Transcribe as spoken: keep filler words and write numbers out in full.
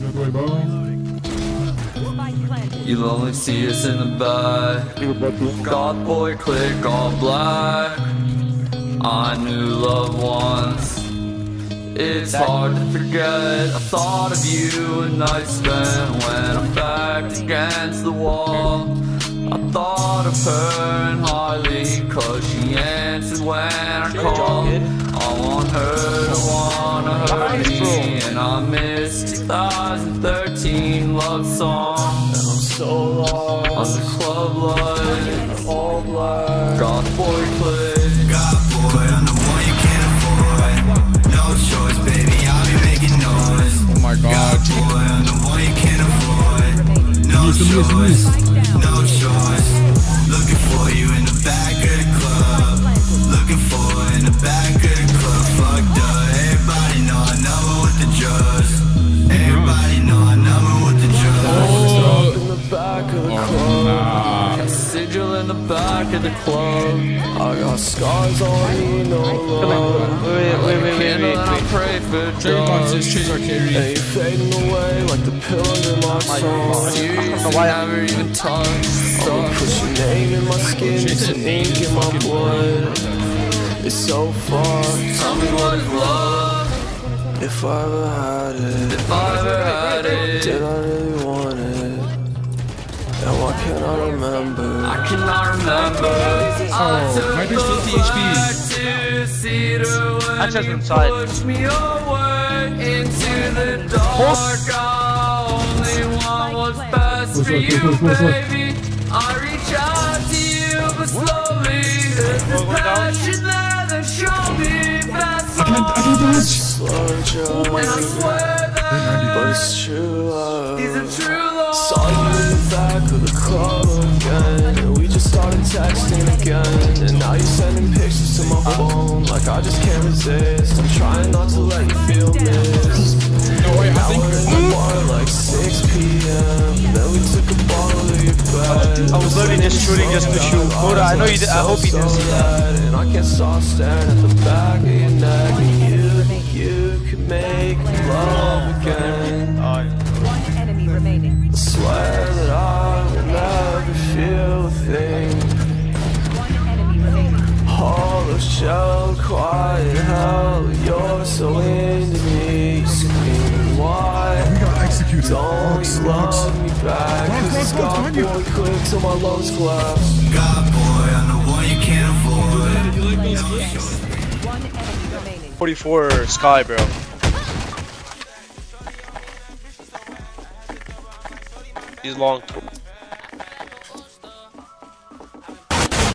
You'll only see us in the back. God boy click all black. I knew loved ones. It's hard to forget. I thought of you a night spent when I'm backed against the wall. I thought of her and highly, cause she answered when I called. I want her to wanna hurt me, and I miss two thousand thirteen love song. And I'm so lost on the club lights, all black. God boy click. God boy, I'm the one you can't afford. No choice, baby, I'll be making noise. Oh my god. God boy, I'm the one you can't afford. No choice, no choice. Looking for you in the back of the club. Looking for her in the back of the club. Fucked up. Everybody know I number with the drugs. Everybody know I number with the drugs. Oh, in the back of the club. Nah. Sigil in the back of the club. I got scars on me, no love. Wait, wait, wait, wait, wait, wait. Pray for drugs. Chase our carry. They fading away like the pillows in my soul. You never even touched. I'ma put your name in my skin, it's ink in my blood. It's so far. Tell me what is love. If I ever had it. If I ever had it. Did I really want it? And why can't I remember? I cannot remember. Oh, Viper's fifty H P. That's just inside. Push me away into the dark. I only want what's best for you, baby. I reach out to you, but slowly there's this passion there that show me fast. I can't, I can't dodge. And I swear that, but it's true love. These are true love. Saw you in the back of the club again, and we just started texting again. And now you're sending pictures to my phone, like I just can't resist. I'm trying not to let you feel missed. No way, I think we're in the bar like six P M Then we took a bottle of your bed. I was literally just shooting just to shoot. Koda, I know you did. I hope you didn't see that. And I can't stop staring at the back of your neck. And you, you could make me love again. One enemy remaining. I swear that I will never feel a thing. One enemy remaining. Hollow shell, quiet hell. You're so into me. Screaming why? We got executed. Don't you love me back? Cause it's God boy quick till my lungs collapse. God boy, I'm the one you can't afford. One enemy remaining. forty-four Sky, bro. He's long.